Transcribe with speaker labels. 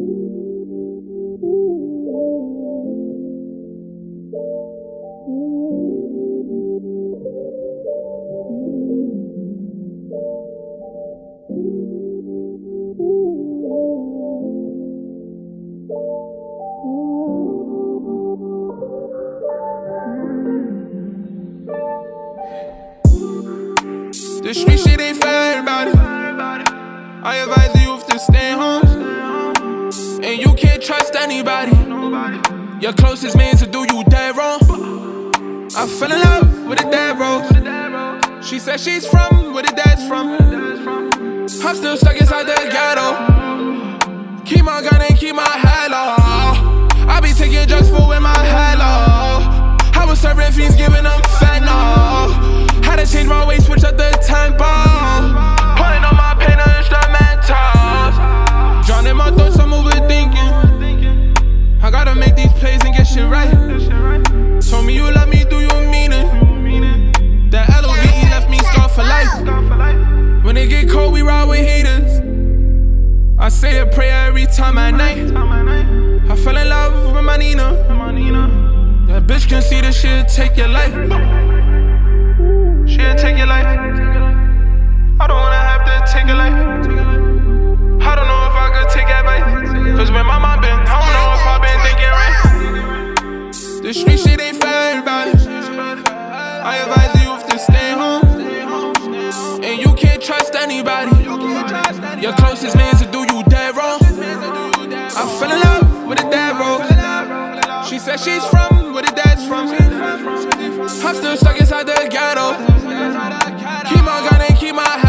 Speaker 1: The street shit ain't for everybody. I advise the youth to stay home. And you can't trust anybody. Your closest man to do you dead wrong. I fell in love with a dead rose. She said she's from where the dad's from. I'm still stuck inside the ghetto. Keep my gun and keep my head low. I be taking drugs for with my head low. I was serving fiends, giving them fentanyl. Had to change my way, switch up the tempo. Putting on my pain on instrumentals. Drowning my thoughts, I'm overthinking. I gotta make these plays and get shit right. Told me you love me, do you mean it? That LOVE left me scarred for life. When it get cold, we ride with haters. I say a prayer every time at night. I fell in love with my Nina. That bitch can see this shit take your life. She'll take your life. I don't wanna have to take your life. I don't know if I could take advice. Cause when my mind been, I don't know if I've been thinking right. The street shit ain't for everybody. I advise the youth to stay home. And you can't trust anybody. Your closest man to do you dead wrong. I fell in love with a dead rose. She said she's from where the dad's from. I'm still stuck inside the ghetto. Keep my gun and keep my